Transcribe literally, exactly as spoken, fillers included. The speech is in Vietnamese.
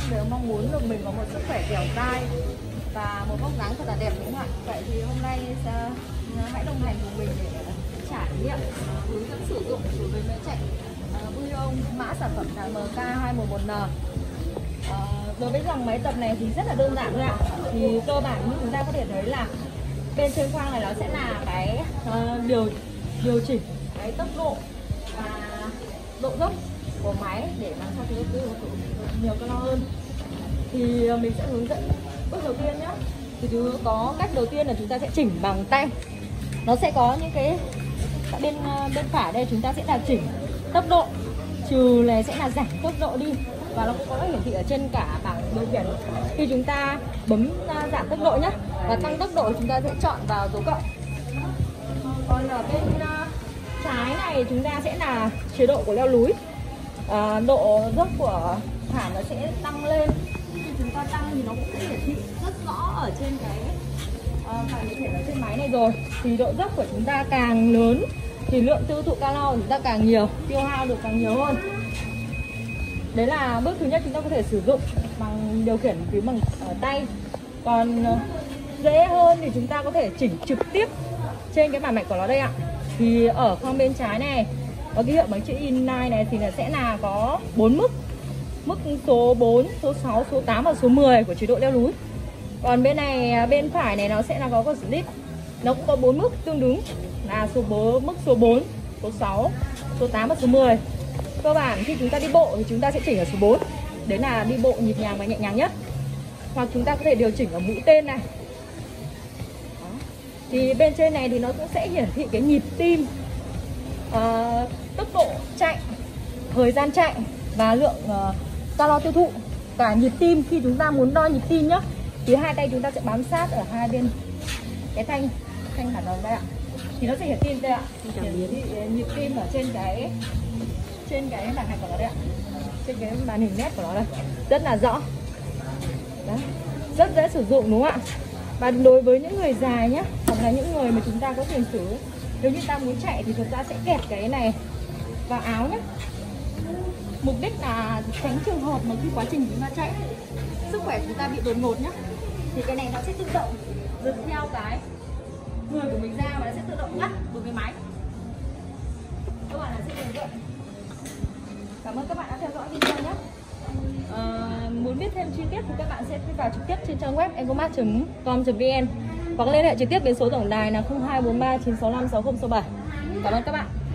đều mong muốn được mình có một sức khỏe dẻo dai và một vóc dáng thật là đẹp, đúng không ạ? Vậy thì hôm nay sẽ, hãy đồng hành cùng mình để trải nghiệm hướng dẫn sử dụng đối với máy chạy vui ông mã sản phẩm là M K hai một một N. À, đối với dòng máy tập này thì rất là đơn giản thôi ạ. Thì cơ bản như chúng ta có thể thấy là bên trên khoang này nó sẽ là cái uh, điều điều chỉnh cái tốc độ và độ dốc của máy để làm sao cho cái nhiều calo hơn. Thì mình sẽ hướng dẫn bước đầu tiên nhé. Thì thứ có cách đầu tiên là chúng ta sẽ chỉnh bằng tay. Nó sẽ có những cái bên bên phải đây chúng ta sẽ là chỉnh tốc độ, trừ này sẽ là giảm tốc độ đi, và nó cũng có hiển thị ở trên cả bảng điều khiển. Khi chúng ta bấm giảm tốc độ nhé và tăng tốc độ chúng ta sẽ chọn vào dấu cộng. Còn ở bên trái này chúng ta sẽ là chế độ của leo núi. À, độ dốc của thảm nó sẽ tăng lên. Khi chúng ta tăng thì nó cũng sẽ hiển thị rất rõ ở trên cái bảng điều khiển ở trên máy này rồi. Thì độ dốc của chúng ta càng lớn thì lượng tiêu thụ calo của chúng ta càng nhiều, tiêu hao được càng nhiều hơn. Đấy là bước thứ nhất, chúng ta có thể sử dụng bằng điều khiển phím bằng ở tay. Còn dễ hơn thì chúng ta có thể chỉnh trực tiếp trên cái bản mạch của nó đây ạ. Thì ở khoang bên trái này có ký hiệu bằng chữ inline này thì là sẽ là có bốn mức. Mức số bốn, số sáu, số tám và số mười của chế độ leo núi. Còn bên này, bên phải này nó sẽ là có個slip. Nó cũng có bốn mức tương ứng là số bốn, mức số bốn, số sáu, số tám và số mười. Cơ bản khi chúng ta đi bộ thì chúng ta sẽ chỉnh ở số bốn. Đấy là đi bộ nhịp nhàng và nhẹ nhàng nhất. Hoặc chúng ta có thể điều chỉnh ở mũi tên này. Đó. Thì bên trên này thì nó cũng sẽ hiển thị cái nhịp tim, uh, tốc độ chạy, thời gian chạy và lượng uh, calo tiêu thụ. Cả nhịp tim, khi chúng ta muốn đo nhịp tim nhá, thì hai tay chúng ta sẽ bám sát ở hai bên cái thanh thanh phản đồng đây ạ. Thì nó sẽ hiển thị đây ạ, hiển thị nhịp tim ở trên cái trên cái màn hình của nó đây ạ, trên cái màn hình nét của nó đây, rất là rõ. Đấy, rất dễ sử dụng đúng không ạ? Và đối với những người dài nhé, hoặc là những người mà chúng ta có tiền sử, nếu như ta muốn chạy thì chúng ta sẽ kẹp cái này vào áo nhé. Mục đích là tránh trường hợp mà khi quá trình chúng ta chạy sức khỏe chúng ta bị đột ngột nhé, thì cái này nó sẽ tự động giật theo cái người của mình ra và nó sẽ tự động ngắt một cái máy. Các bạn là sẽ hướng dẫn. Cảm ơn các bạn đã theo dõi video nhé. À, muốn biết thêm chi tiết thì các bạn sẽ vào trực tiếp trên trang web ecomart chấm com chấm vn hoặc liên hệ trực tiếp đến số tổng đài là không hai bốn ba chín sáu năm sáu không sáu bảy. Cảm ơn các bạn.